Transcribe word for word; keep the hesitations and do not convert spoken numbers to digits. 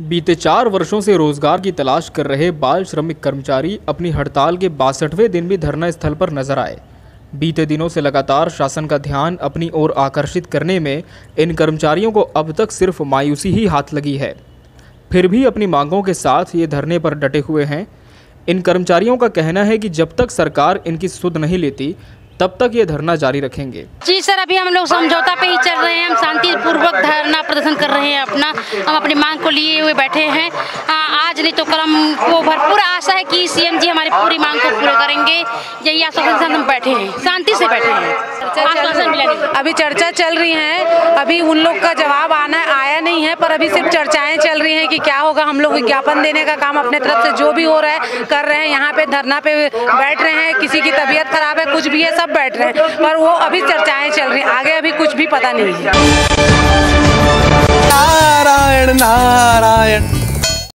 बीते चार वर्षों से रोजगार की तलाश कर रहे बाल श्रमिक कर्मचारी अपनी हड़ताल के बासठवें दिन भी धरना स्थल पर नजर आए। बीते दिनों से लगातार शासन का ध्यान अपनी ओर आकर्षित करने में इन कर्मचारियों को अब तक सिर्फ मायूसी ही हाथ लगी है। फिर भी अपनी मांगों के साथ ये धरने पर डटे हुए हैं। इन कर्मचारियों का कहना है कि जब तक सरकार इनकी सुध नहीं लेती तब तक ये धरना जारी रखेंगे। जी सर, अभी हम लोग समझौता पे ही चल रहे हैं। हम शांतिपूर्वक धरना प्रदर्शन कर रहे हैं अपना। हम अपनी मांग को लिए हुए बैठे हैं। आ, आज नहीं तो कल हमको भरपूर आशा है कि सीएम जी हमारी पूरी मांग को पूरा करेंगे। यही आश्वासन के साथ हम बैठे हैं, शांति से बैठे हैं। अभी चर्चा चल रही है, अभी उन लोग का जवाब आना आया नहीं है, पर अभी सिर्फ चर्चाएं चल रही हैं कि क्या होगा। हम लोग विज्ञापन देने का काम अपने तरफ से जो भी हो रहा है कर रहे हैं। यहाँ पे धरना पे बैठ रहे हैं, किसी की तबीयत खराब है, कुछ भी है, सब बैठ रहे हैं, पर वो अभी चर्चाएं चल रही हैं। आगे अभी कुछ भी पता नहीं है। नारायण नारायण